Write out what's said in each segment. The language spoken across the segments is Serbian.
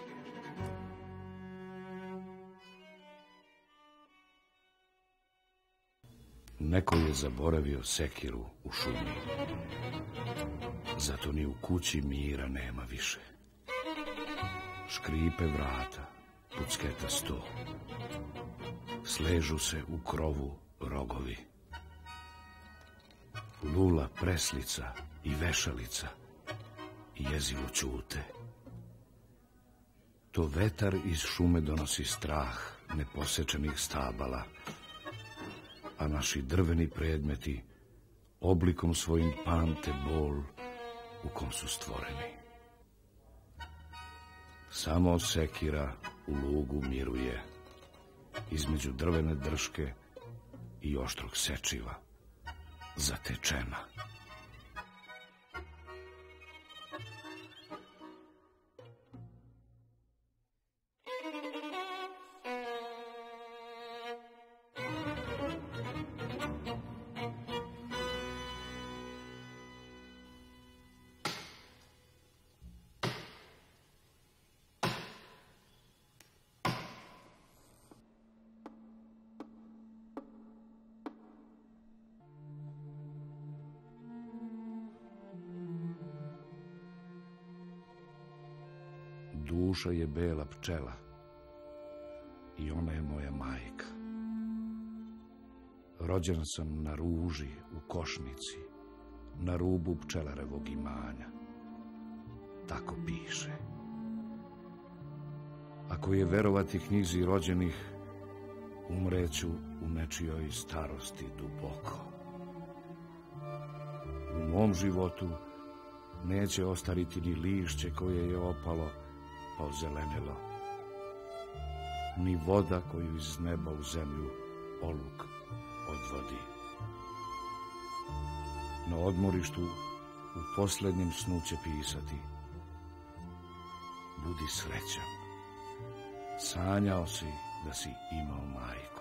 Neko je zaboravio sekiru u šumi. Zato ni u kući mira nema više. Škripe vrata, pucketa sto. Sležu se u krovu rogovi. Lula preslica i vešalica i jezivo ćute. To vetar iz šume donosi strah neposečenih stabala, a naši drveni predmeti oblikom svojim pamte bol u kom su stvoreni. Samo sekira u lugu miruje između drvene drške i oštrog sečiva, zatečena. Duša je bela pčela i ona je moja majka. Rođen sam na ruži u košnici, na rubu pčelarevog imanja. Tako piše. Ako je verovati knjizi rođenih, umreću u nečijoj starosti duboko. U mom životu neće ostariti ni lišće koje je opalo pa ozelenilo, ni voda koju iz neba u zemlju oluk odvodi. Na odmorištu u posljednjem snu će pisati: budi srećan, sanjao si da si imao majku.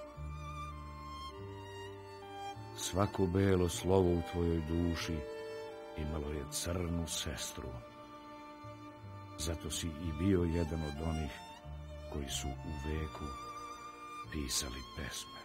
Svako belo slovo u tvojoj duši imalo je crnu sestru. Zato si i bio jedan od onih koji su u veku pisali pesme.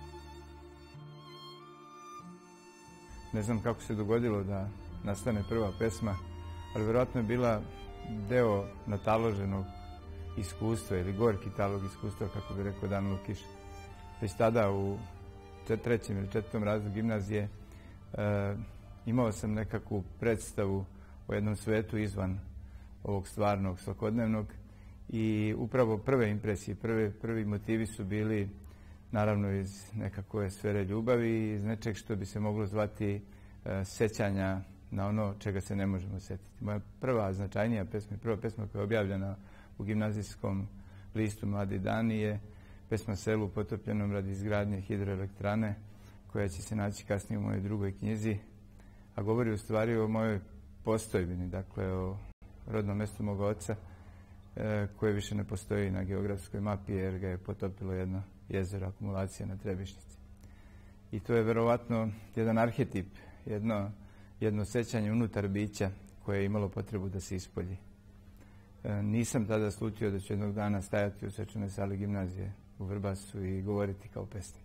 Ne znam kako se dogodilo da nastane prva pesma, ali vjerojatno je bila deo nataloženog iskustva ili gorki talog iskustva, kako bi rekao Dan Lukiš. Već tada u 3. ili 4. razredu gimnazije imao sam nekakvu predstavu o jednom svetu izvan ovog stvarnog, svakodnevnog, i upravo prve impresije, prvi motivi su bili naravno iz nekakve sfere ljubavi i iz nečeg što bi se moglo zvati sećanja na ono čega se ne možemo setiti. Moja prva značajnija pesma, prva pesma koja je objavljena u gimnazijskom listu Mladi dani je pesma Selu potopljenom radi izgradnje hidroelektrane, koja će se naći kasnije u mojoj drugoj knjizi, a govori u stvari o mojoj postojbini, dakle o rodnom mjestu moga oca, koje više ne postoji na geografskoj mapi jer ga je potopilo jedno jezero akumulacije na Trebišnici. I to je verovatno jedan arhetip, jedno sećanje unutar bića koje je imalo potrebu da se ispolji. Nisam tada slutio da ću jednog dana stajati u svečanoj sali gimnazije u Vrbasu i govoriti kao pesnik.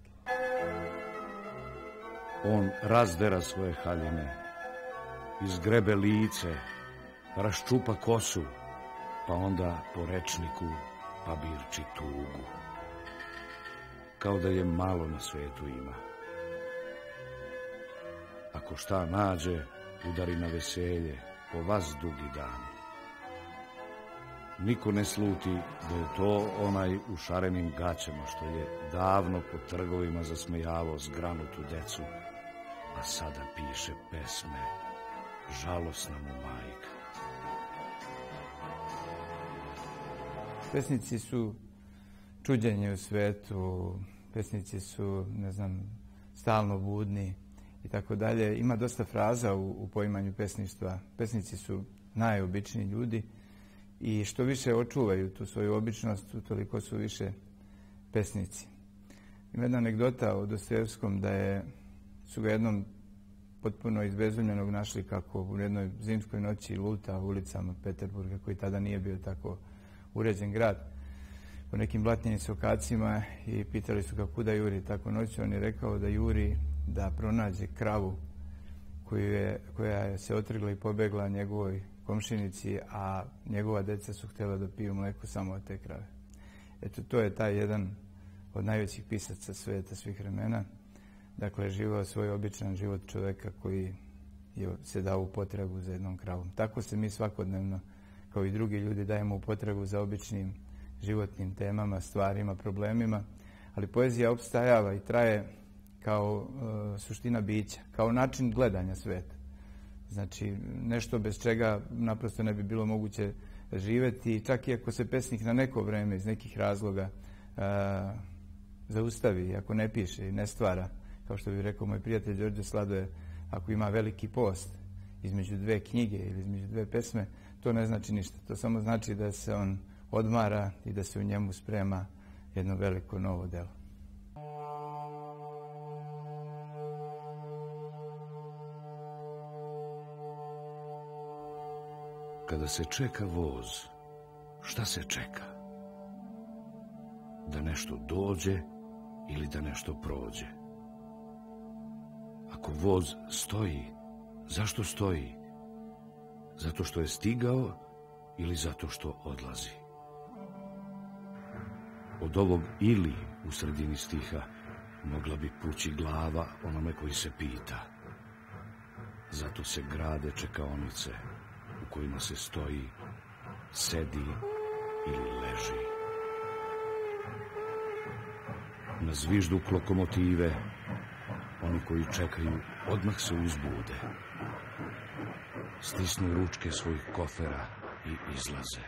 On razdera svoje haljine, izgrebe lice, raščupa kosu, pa onda po rečniku pabirči tugu. Kao da je malo na svetu ima. Ako šta nađe, udari na veselje, po vas dugi dan. Niko ne sluti da je to onaj u šarenim gaćama što je davno po trgovima zasmejavao zgranutu decu, a sada piše pesme, žalosna mu majka. Pesnici su čuđenje u svetu, pesnici su, ne znam, stalno budni i tako dalje. Ima dosta fraza u poimanju pesništva. Pesnici su najobičniji ljudi i što više očuvaju tu svoju običnost, toliko su više pesnici. Ima jedna anegdota o Dostojevskom da su ga jednom potpuno izbezumljenog našli kako u jednoj zimskoj noći luta ulicama Peterburga, koji tada nije bio tako uređen grad po nekim blatnjenim sokacima i pitali su ga kuda juri tako noću. On je rekao da juri da pronađe kravu koja se otrgla i pobegla njegovoj komšinici, a njegova deca su htjela da piju mleko samo od te krave. Eto, to je taj jedan od najvećih pisaca sveta svih vremena. Dakle, živao svoj običan život čoveka koji se dao u potragu za jednom kravom. Tako se mi svakodnevno, kao i drugi ljudi, dajemo u potragu za običnim životnim temama, stvarima, problemima, ali poezija opstajava i traje kao suština bića, kao način gledanja sveta. Znači, nešto bez čega naprosto ne bi bilo moguće živeti, čak i ako se pesnik na neko vreme iz nekih razloga zaustavi, ako ne piše i ne stvara, kao što bi rekao moj prijatelj Đorđe Sladoje, ako ima veliki post između dve knjige ili između dve pesme, to ne znači ništa. To samo znači da se on odmara i da se u njemu sprema jedno veliko novo delo. Kada se čeka voz, šta se čeka? Da nešto dođe ili da nešto prođe? Ako voz stoji, zašto stoji? Zato što je stigao ili zato što odlazi? Od ovog ili u sredini stiha mogla bi pući glava onome koji se pita. Zato se grade čekaonice u kojima se stoji, sedi ili leži. Na zvižduk lokomotive oni koji čekaju odmah se uzbude. Stisnu ručke svojih kofera i izlaze.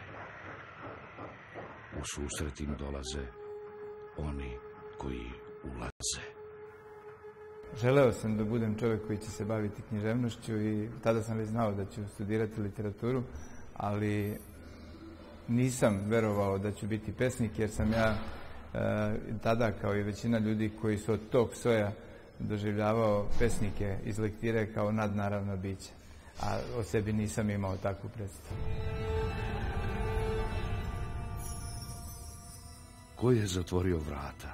U susret im dolaze oni koji ulaze. Želeo sam da budem čovjek koji će se baviti književnošću i tada sam već znao da ću studirati literaturu, ali nisam verovao da ću biti pesnik, jer sam ja tada, kao i većina ljudi koji su od tog soja, doživljavao pesnike iz lektire kao nadnaravna bića, a o sebi nisam imao takvu predstavu. Ko je zatvorio vrata?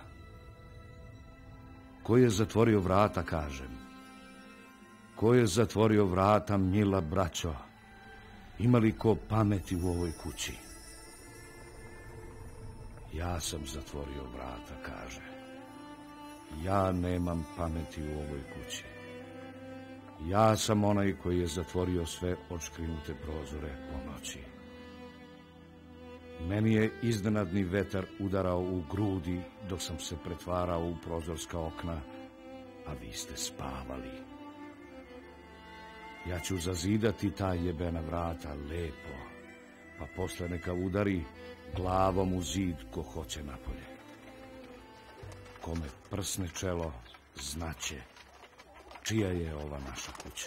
Ko je zatvorio vrata, kažem? Ko je zatvorio vrata, mila braćo? Ima li ko pameti u ovoj kući? Ja sam zatvorio vrata, kaže. Ja nemam pameti u ovoj kući. Ja sam onaj koji je zatvorio sve odškrinute prozore po noći. Meni je iznenadni vetar udarao u grudi dok sam se pretvarao u prozorska okna, a vi ste spavali. Ja ću zazidati ta jebena vrata lepo, pa posle neka udari glavom u zid ko hoće napolje. Kome prsne čelo, znaće čija je ova naša kuća.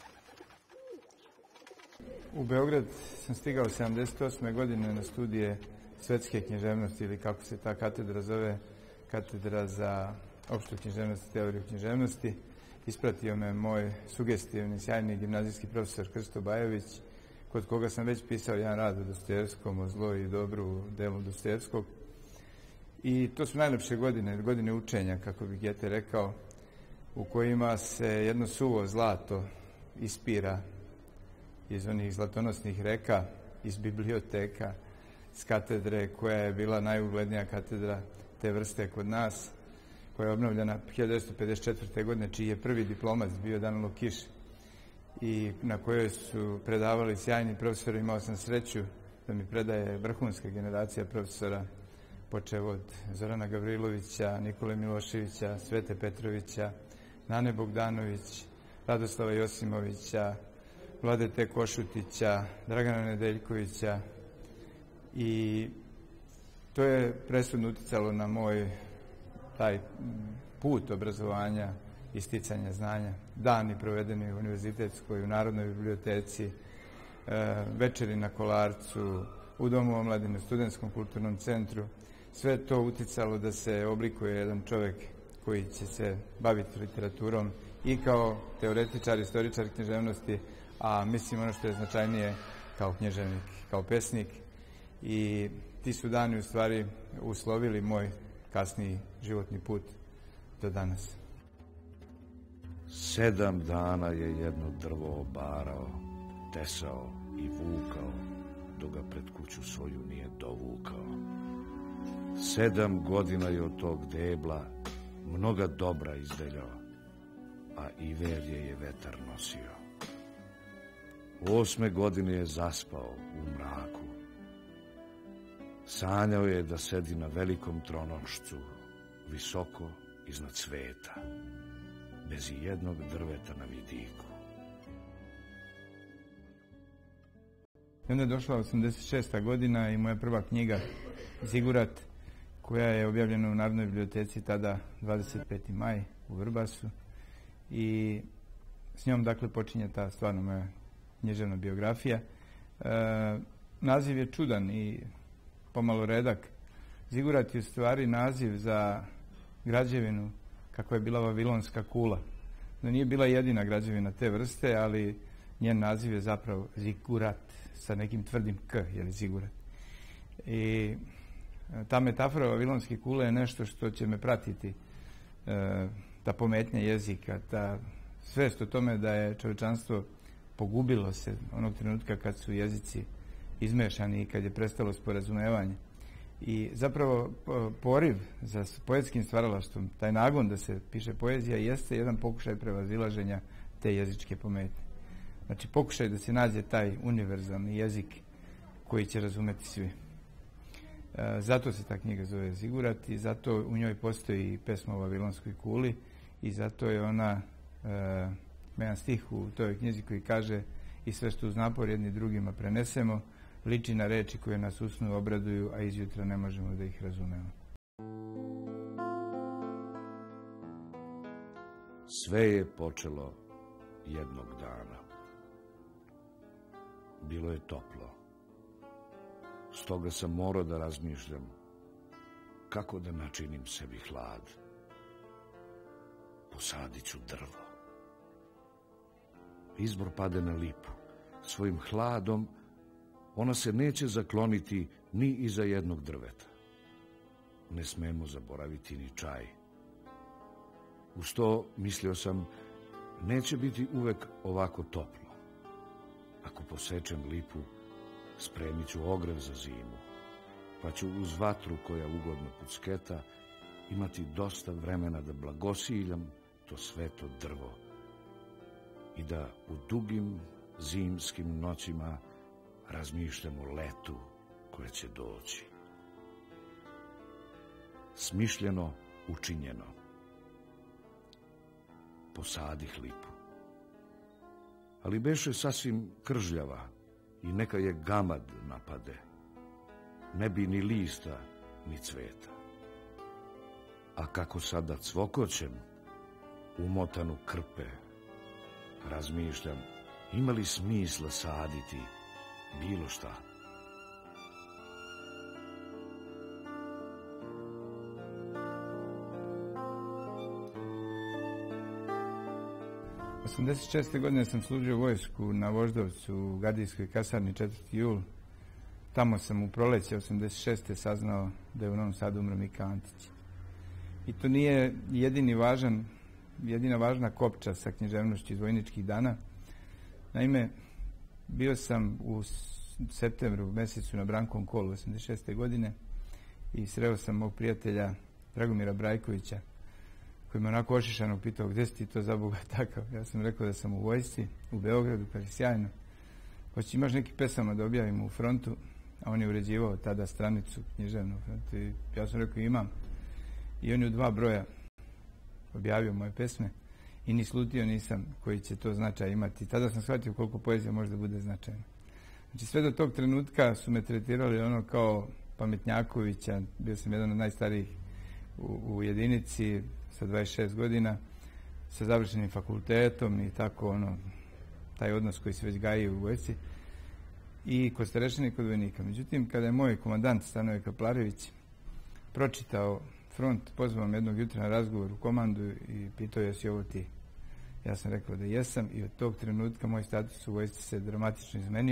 U Beograd sam stigao 1978. godine na studije svetske književnosti, ili kako se ta katedra zove, katedra za opštu književnost i teoriju književnosti. Ispratio me moj sugestivni, sjajni gimnazijski profesor Krsto Bajović, kod koga sam već pisao jedan rad o Dostojevskom, o zlo i dobru u delu Dostojevskog. I to su najlepše godine, godine učenja, kako bi Gete rekao, u kojima se jedno suvo zlato ispira iz onih zlatonosnih reka, iz biblioteka, s katedre koja je bila najuglednija katedra te vrste kod nas, koja je obnovljena 1954. godine, čiji je prvi diplomac bio Danilo Kiš i na kojoj su predavali sjajni profesori. Imao sam sreću da mi predaje vrhunska generacija profesora, počev od Zorana Gavrilovića, Nikole Miloševića, Svete Petrovića, Nane Bogdanović, Radoslava Josimovića, Vladete Košutića, Dragana Nedeljkovića, i to je presudno uticalo na moj taj put obrazovanja i sticanja znanja. Dani provedeni u univerzitetskoj, u Narodnoj biblioteci, večeri na Kolarcu, u Domu omladine, u Studentskom kulturnom centru. Sve to uticalo da se oblikuje jedan čovjek koji će se baviti literaturom i kao teoretičar, istoričar književnosti, a mislim ono što je značajnije, kao književnik, kao pesnik. I ti su dani u stvari uslovili moj kasniji životni put do danas. 7 dana je jedno drvo obarao, tesao i vukao, dok ga pred kuću svoju nije dovukao. 7 godina je od tog debla mnoga dobra izdeljao, a i verje je vetar nosio. 8. godine je zaspao u mraku. Sanjao je da sedi na velikom tronošcu, visoko iznad sveta, bez jednog drveta na vidiku. I onda je došla 86. godina i moja prva knjiga Zigurat, koja je objavljena u Narodnoj biblioteci tada 25. maj u Vrbasu. I s njom dakle počinje ta stvarno moja književna biografija. Naziv je čudan i pomalo redak. Zigurat je u stvari naziv za građevinu kakva je bila Vavilonska kula. No, nije bila jedina građevina te vrste, ali njen naziv je zapravo Zigurat sa nekim tvrdim k, jeli Zigurat. I ta metafora Vavilonske kule je nešto što će me pratiti, ta pometnja jezika, ta svest o tome da je čovječanstvo pogubilo se onog trenutka kad su jezici izmešani i kad je prestalo sporazumevanje. I zapravo poriv za poetskim stvaralaštvom, taj nagon da se piše poezija, jeste jedan pokušaj prevazilaženja te jezičke pometnje. Znači pokušaj da se nađe taj univerzalni jezik koji će razumeti svi. Zato se ta knjiga zove Zigurat i zato u njoj postoji pesma o Vavilonskoj kuli i zato je ona, jedan stih u toj knjizi koji kaže: i sve što uz napor jedni drugima prenesemo, liči na reči koje nas usnu obraduju, a izjutra ne možemo da ih razumemo. Sve je počelo jednog dana. Bilo je toplo. Stoga sam morao da razmišljam kako da načinim sebi hlad. Posadit ću drvo. Izbor pade na lipu. Svojim hladom ona se neće zakloniti ni iza jednog drveta. Ne smemo zaboraviti ni čaj. Uz to, mislio sam, neće biti uvek ovako toplo. Ako posečem lipu, spremit ću ogrev za zimu, pa ću uz vatru koja ugodno pucketa imati dosta vremena da blagosiljam to sveto drvo i da u dugim zimskim noćima razmišljam o letu koje će doći. Smišljeno, učinjeno. Posadih lipu. Ali beše sasvim kržljava i neka je gamad napade. Ne bi ni lista, ni cveta. A kako sada cvokoćem, umotanu krpe, razmišljam, ima li smisla saditi bilo šta? U 86. godine sam služio vojsku na Voždovcu u gardijskoj kasarni 4. jul. Tamo sam u proleće 86. saznao da je u Novom Sadu umro Mika Antić. I to nije jedina važna kopča sa književnošću iz vojničkih dana. Naime, bio sam u septembru mesecu na Brankom kolu 86. godine i sreo sam mog prijatelja Dragomira Brajkovića, koji me onako ošišano pitao: gde si ti to za Boga takav? Ja sam rekao da sam u vojsci u Beogradu, kaže: sjajno. Hoće, imaš neki pesama da objavimo u Frontu? A on je uređivao tada stranicu književnu u Frontu i ja sam rekao: imam. I on je u 2 broja objavio moje pesme i ni slutio nisam koji će to značaj imati. Tada sam shvatio koliko poezija može da bude značajna. Znači sve do tog trenutka su me tretirali ono kao pametnjakovića. Bio sam jedan od najstarijih u jedinici sa 26 godina, sa završenim fakultetom i tako ono, taj odnos koji se već gaji u vojsci i kod starešine i kod vojnika. Međutim, kada je moj komandant Stanoje Kaplarević pročitao Front, pozvao me jednog jutra na razgovor u komandu i pitao: jesi ovo ti? Ja sam rekao da jesam i od tog trenutka moj status u vojsci se dramatično izmenio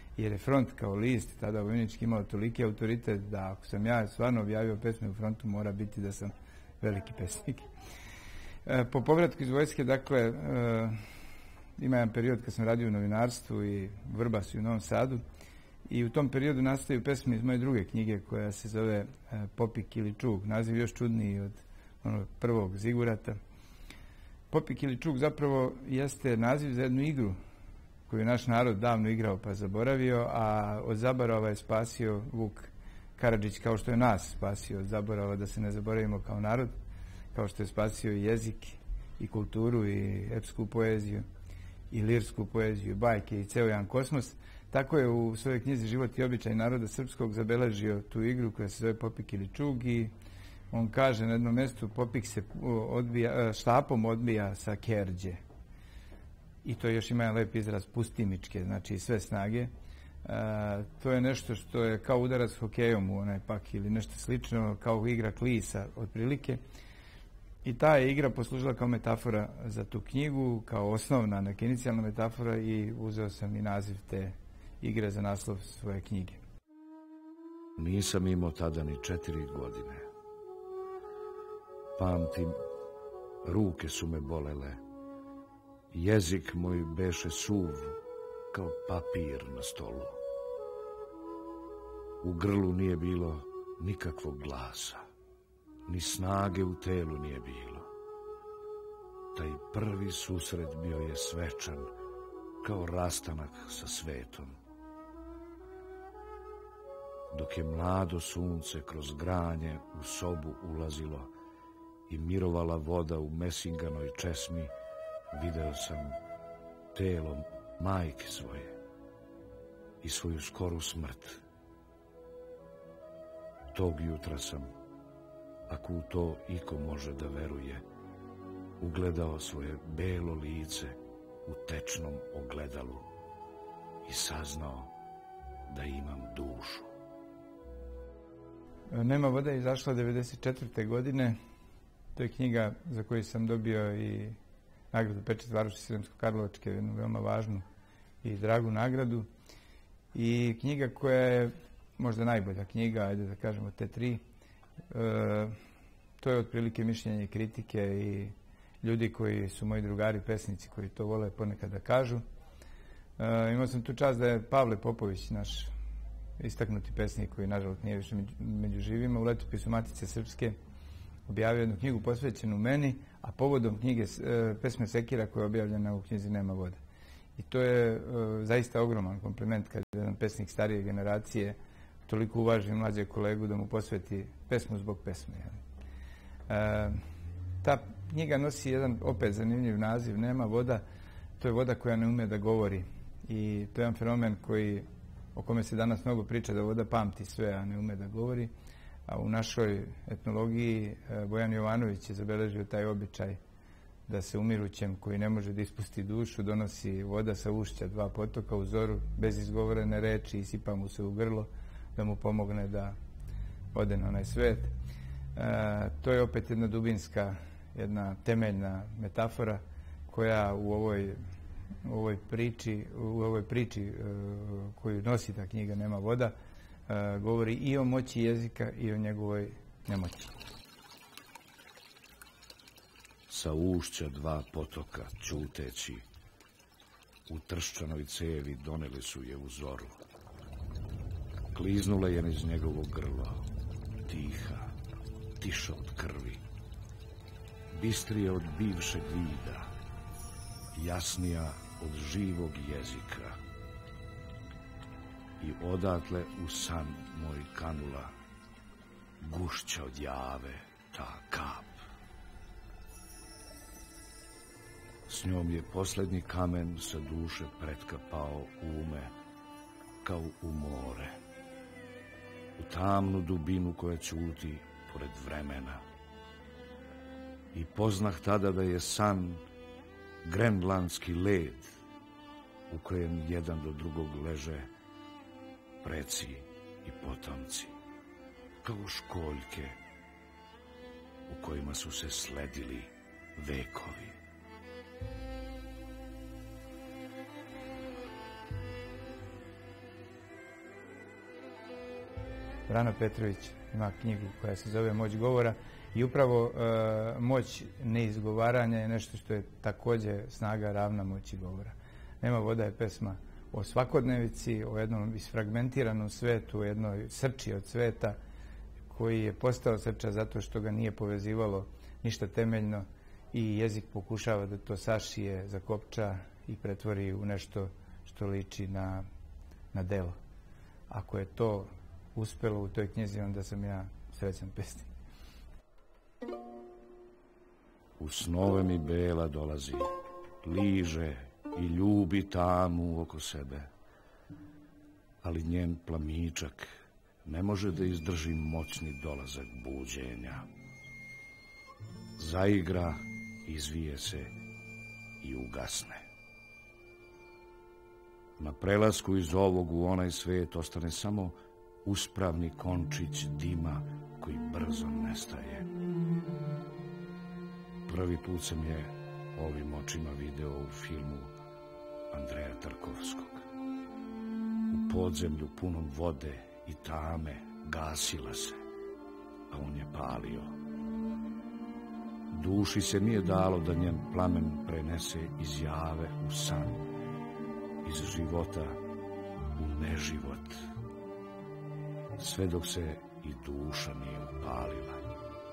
jer je Front kao list tada vojnički imao toliki autoritet da ako sam ja stvarno objavio pesme u Frontu, mora biti da sam veliki pesnik. Po povratku iz vojske, dakle, ima jedan period kad sam radio u novinarstvu i Vrbasu u Novom Sadu i u tom periodu nastaju pesme iz moje druge knjige koja se zove Popik ili čug, naziv još čudniji od onog prvog Zigurata. Popik ili čug zapravo jeste naziv za jednu igru koju je naš narod davno igrao pa zaboravio, a od zaborava je spasio Vuk Karadžić, kao što je nas spasio od zaborava da se ne zaboravimo kao narod, kao što je spasio i jezik i kulturu i epsku poeziju i lirsku poeziju, bajke i ceo jedan kosmos. Tako je u svojoj knjizi Život i običaj naroda srpskog zabeležio tu igru koja se zove Popik ili čug i on kaže na jednom mjestu popik se štapom odbija sa kerđe. I to još ima jedan lep izraz pustimičke, znači sve snage. To je nešto što je kao udarac hokejom u onaj pak ili nešto slično, kao igra klisa otprilike. I ta je igra poslužila kao metafora za tu knjigu, kao osnovna, neka inicijalna metafora i uzeo sam i naziv te igre za naslov svoje knjige. Nisam imao tada ni 4 godine. Pamtim, ruke su me bolele. Jezik moj beše suv, kao papir na stolu. U grlu nije bilo nikakvog glasa, ni snage u telu nije bilo. Taj prvi susret bio je svečan, kao rastanak sa svetom. Dok je mlado sunce kroz granje u sobu ulazilo i mirovala voda u mesinganoj česmi, video sam telo majke svoje i svoju skoru smrt. Tog jutra sam, ako u to iko može da veruje, ugledao svoje belo lice u tečnom ogledalu i saznao da imam dušu. Nema vode je izašla 1994. godine. To je knjiga za koju sam dobio i nagradu Pečat varoši Sremsko-Karlovačke, jednu veoma važnu i dragu nagradu. I knjiga koja je možda najbolja knjiga, ajde da kažemo te 3. To je otprilike mišljenje i kritike i ljudi koji su moji drugari, pesnici koji to vole ponekad da kažu. Imao sam tu čast da je Pavle Popović, naš istaknuti pesnik koji nažalost nije više među živima, u letopisu Matice Srpske objavio jednu knjigu posvećenu meni, a povodom knjige pesme Sekira koja je objavljena u knjizi Nema vode. I to je zaista ogroman kompliment kad jedan pesnik starije generacije toliko uvaži mlađeg kolegu da mu posveti pesmu zbog pesme. Ta knjiga nosi jedan opet zanimljiv naziv, Nema voda. To je voda koja ne ume da govori. I to je jedan fenomen o kome se danas mnogo priča, da voda pamti sve, a ne ume da govori. A u našoj etnologiji Bojan Jovanović je zabeležio taj običaj da se umirućem koji ne može da ispusti dušu donosi voda sa ušća 2 potoka u zoru bez izgovorene reči i sipa mu se u grlo da mu pomogne da ode na onaj svet. To je opet jedna dubinska, jedna temeljna metafora koja u ovoj priči koju nosi ta knjiga Nema voda govori i o moći jezika i o njegovoj nemoći. Sa ušća 2 potoka, ćuteći, u trščanoj cevi doneli su je u zoru. Kliznula je niz njegovo grlo, tiha, tiša od krvi, bistrija od bivšeg vida, jasnija od živog jezika. I odatle u san moj kanula, gušća od jave, ta kap. S njom je posljednji kamen sa duše pretka pao u ume, kao u more, u tamnu dubinu koja ćuti pored vremena. I poznah tada da je san grenlandski led, u kojem jedan do drugog leže preci i potomci, kao školjke u kojima su se sledili vekovi. Vrano Petrović ima knjigu koja se zove Moć govora i upravo moć neizgovaranja je nešto što je također snaga ravna moći govora. Nema voda je pesma o svakodnevici, o jednom isfragmentiranom svetu, o jednoj srči od sveta koji je postao srča zato što ga nije povezivalo ništa temeljno i jezik pokušava da to sašije, zakopča i pretvori u nešto što liči na delo. Ako je to uspelo u toj knjizi, onda sam ja srećan pesnik. U snove mi bela dolazi, liže i ljubi tamu oko sebe, ali njen plamičak ne može da izdrži moćni dolazak buđenja. Zaigra, izvije se i ugasne. Na prelasku iz ovog u onaj svet ostane samo uspravni končić dima koji brzo nestaje. Prvi put sam je ovim očima video u filmu Andreja Tarkovskog. U podzemlju punom vode i tame gasila se, a on je palio. Duši se nije dalo da njen plamen prenese iz jave u san, iz života u neživot, sve dok se i duša nije upalila.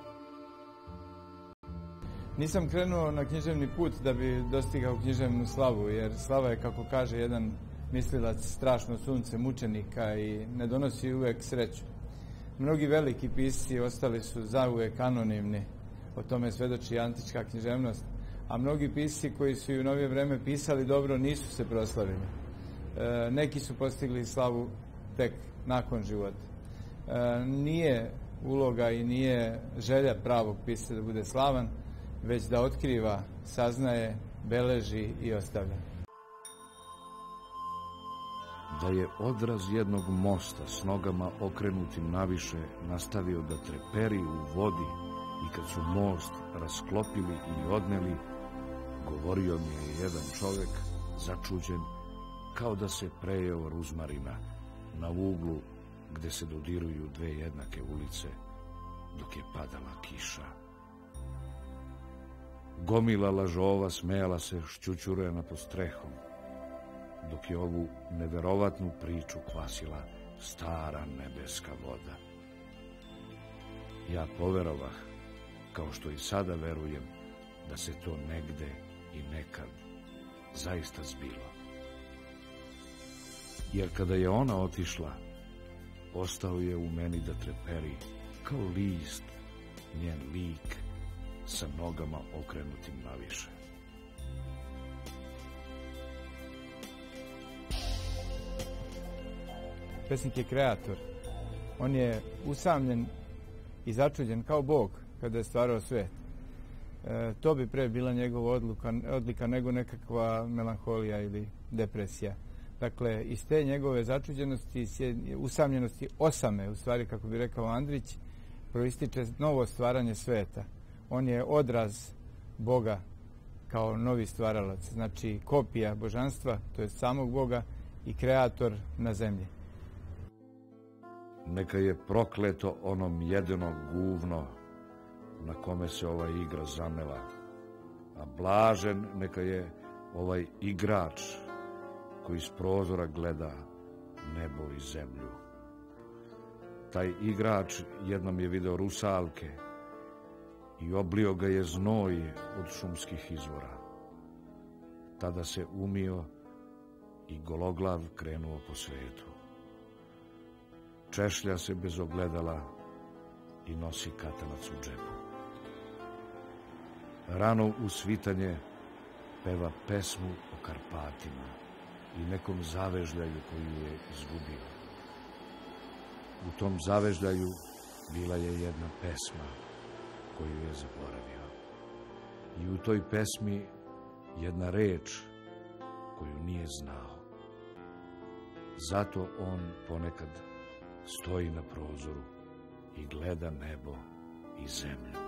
Nisam krenuo na književni put da bi dostigao književnu slavu, jer slava je, kako kaže jedan mislilac, strašno sunce mučenika i ne donosi uvek sreću. Mnogi veliki pisci ostali su zauvek anonimni, o tome svedoči antička književnost, a mnogi pisci koji su i u novije vreme pisali dobro nisu se proslavili. Neki su postigli slavu tek nakon života. Nije uloga i nije želja pravog pisca da bude slavan, već da otkriva, saznaje, beleži i ostavlja. Da je odraz jednog mosta s nogama okrenutim naviše nastavio da treperi u vodi i kad su most rasklopili i odneli, govorio mi je jedan čovek, začuđen, kao da se prejeo ruzmarina na uglu gde se dodiruju dve jednake ulice dok je padala kiša. Gomila lažova smejala se šćućurena pod strehom, dok je ovu neverovatnu priču kvasila stara nebeska voda. Ja poverovah, kao što i sada verujem, da se to negde i nekad zaista zbilo. Jer kada je ona otišla, ostao je u meni da treperi, kao list, njen lik, sa nogama okrenutim naviše. Pesnik je kreator. On je usamljen i začuđen kao Bog kada je stvarao svet. To bi pre bila njegova odlika nego nekakva melanholija ili depresija. Dakle, iz te njegove začuđenosti, usamljenosti, osame, u stvari, kako bi rekao Andrić, proističe novo stvaranje sveta. On je odraz Boga kao novi stvaralac, znači kopija božanstva, to je samog Boga, i kreator na zemlji. Neka je prokleto onom jedino guvno na kome se ova igra zamela, a blažen neka je ovaj igrač koji iz prozora gleda nebo i zemlju. Taj igrač jednom je video rusalke i oblio ga je znoj od šumskih izvora. Tada se umio i gologlav krenuo po svetu. Češlja se bez ogledala i nosi katanac u džepu. Rano u svitanje peva pesmu o Karpatima i nekom zavežljaju koju je izgubio. U tom zavežljaju bila je jedna pesma koju je zaboravio. I u toj pesmi jedna reč koju nije znao. Zato on ponekad stoji na prozoru i gleda nebo i zemlju.